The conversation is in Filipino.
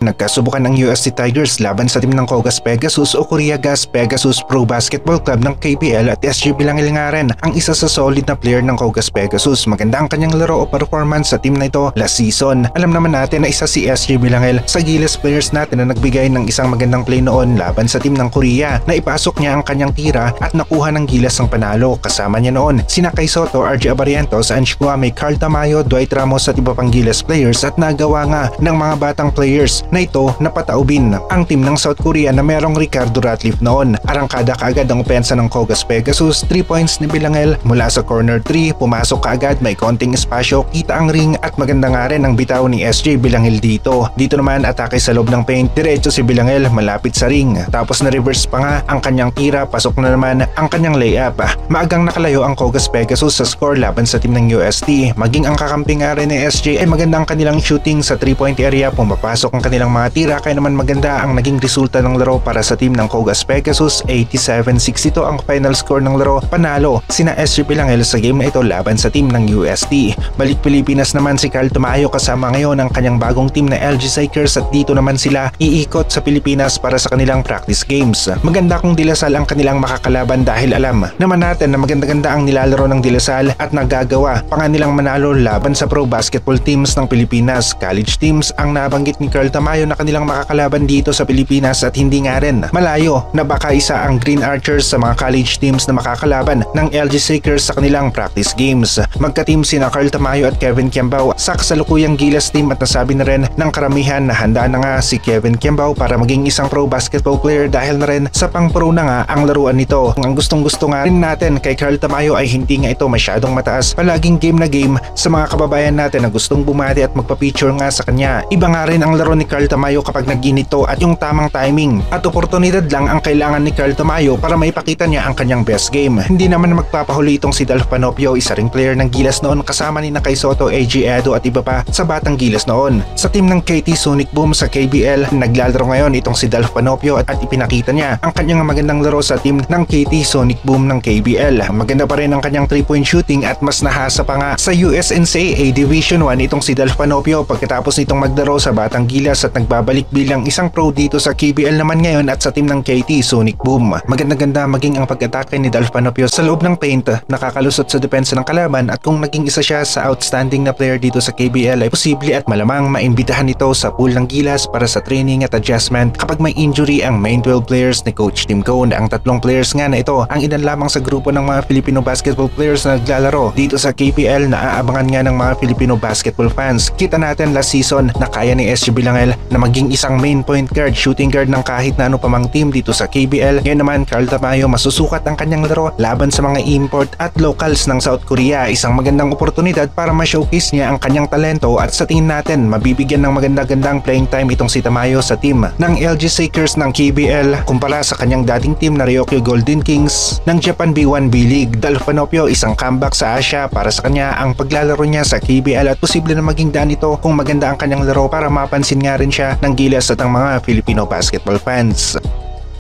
Nagkasubukan ang UST Tigers laban sa team ng Kogas Pegasus o Korea Gas Pegasus Pro Basketball Club ng KBL at SG Bilangil nga rin ang isa sa solid na player ng Kogas Pegasus. Maganda ang kanyang laro o performance sa team na ito last season. Alam naman natin na isa si SG Bilangil sa Gilas players natin na nagbigay ng isang magandang play noon laban sa team ng Korea na ipasok niya ang kanyang tira at nakuha ng Gilas ang panalo. Kasama niya noon sina Kai Soto, RJ Abarientos, Ange Guame, Carl Tamayo, Dwight Ramos at iba pang Gilas players at nagawa nga ng mga batang players na ito napataubin ang team ng South Korea na merong Ricardo Ratliff noon. Arangkada kaagad ang opensa ng Kogas Pegasus, 3 points ni Bilangil mula sa corner 3, pumasok kaagad, may konting espasyo, kita ang ring at maganda nga rin ang bitaw ni SJ Bilangil dito. Dito naman atake sa loob ng paint, diretso si Bilangil malapit sa ring. Tapos na reverse pa nga ang kanyang tira, pasok na naman ang kanyang layup. Maagang nakalayo ang Kogas Pegasus sa score laban sa team ng UST. Maging ang kakampi nga rin ni SJ ay maganda ang kanilang shooting sa 3-point area, pumapasok ang kanilang mga tira kaya naman maganda ang naging resulta ng laro para sa team ng Kogas Pegasus. 87-62 ang final score ng laro, panalo sina SG Bilangil sa game na ito laban sa team ng UST. Balik Pilipinas naman si Carl Tamayo kasama ngayon ang kanyang bagong team na LG Sakers at dito naman sila iikot sa Pilipinas para sa kanilang practice games. Maganda kung Dilasal ang kanilang makakalaban dahil alam naman natin na maganda-ganda ang nilalaro ng Dilasal at nagagawa pa nga nilang manalo laban sa pro basketball teams ng Pilipinas. College teams ang nabanggit ni Carl Tamayo na kanilang makakalaban dito sa Pilipinas at hindi nga rin malayo na baka isa ang Green Archers sa mga college teams na makakalaban ng LG Sakers sa kanilang practice games. Magka-team sina Carl Tamayo at Kevin Kiambao sa kasalukuyang Gilas team at nasabi na rin ng karamihan na handa na nga si Kevin Kiambao para maging isang pro basketball player dahil na rin sa pang-pro na nga ang laruan nito. Ang gustong-gusto nga rin natin kay Carl Tamayo ay hindi nga ito masyadong mataas, palaging game na game sa mga kababayan natin na gustong bumati at magpa-picture nga sa kanya. Iba nga rin ang laro ni Carl Tamayo kapag nag-inito at yung tamang timing at oportunidad lang ang kailangan ni Carl Tamayo para maipakita niya ang kanyang best game. Hindi naman magpapahuli itong si Dalf Panopio, isa ring player ng Gilas noon kasama ni Kai Soto, AG Edo at iba pa sa batang Gilas noon. Sa team ng KT Sonic Boom sa KBL, naglalaro ngayon itong si Dalf Panopio at ipinakita niya ang kanyang magandang laro sa team ng KT Sonic Boom ng KBL. Maganda pa rin ang kanyang 3-point shooting at mas nahasa pa nga sa USNCAA Division 1 itong si Dalf Panopio pagkatapos nitong maglaro sa batang Gilas at nagbabalik bilang isang pro dito sa KBL naman ngayon at sa team ng KT Sonic Boom. Maganda-ganda maging ang pag-atake ni Dalf Panopio sa loob ng paint, nakakalusot sa depensa ng kalaban at kung naging isa siya sa outstanding na player dito sa KBL ay posible at malamang maimbitahan ito sa pool ng Gilas para sa training at adjustment kapag may injury ang main 12 players ni Coach Tim Cone. Ang tatlong players nga na ito ang ilan lamang sa grupo ng mga Filipino basketball players na naglalaro dito sa KBL na aabangan nga ng mga Filipino basketball fans. Kita natin last season na kaya ni SG Bilangil na maging isang main point guard, shooting guard ng kahit na ano pa mang team dito sa KBL. Ngayon naman Carl Tamayo masusukat ang kanyang laro laban sa mga import at locals ng South Korea. Isang magandang oportunidad para ma-showcase niya ang kanyang talento at sa tingin natin mabibigyan ng maganda-gandang playing time itong si Tamayo sa team ng LG Sakers ng KBL kumpara sa kanyang dating team na Ryokyo Golden Kings ng Japan B1 B-League. Dalf Panopio isang comeback sa Asia para sa kanya ang paglalaro niya sa KBL at posible na maging daan ito kung maganda ang kanyang laro para mapansin nga rin siya ng Gilas at ang mga Filipino basketball fans.